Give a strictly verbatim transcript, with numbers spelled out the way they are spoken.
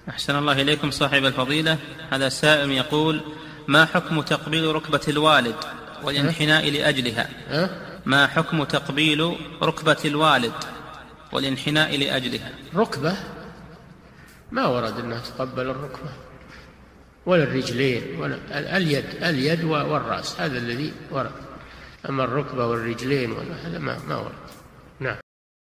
أحسن الله إليكم صاحب الفضيلة. هذا سائل يقول: ما حكم تقبيل ركبة الوالد والانحناء لأجلها؟ ما حكم تقبيل ركبة الوالد والانحناء لأجلها؟ ركبة ما ورد أنها تقبل الركبة ولا الرجلين ولا اليد، اليد والرأس هذا الذي ورد، أما الركبة والرجلين ولا هذا ما ورد.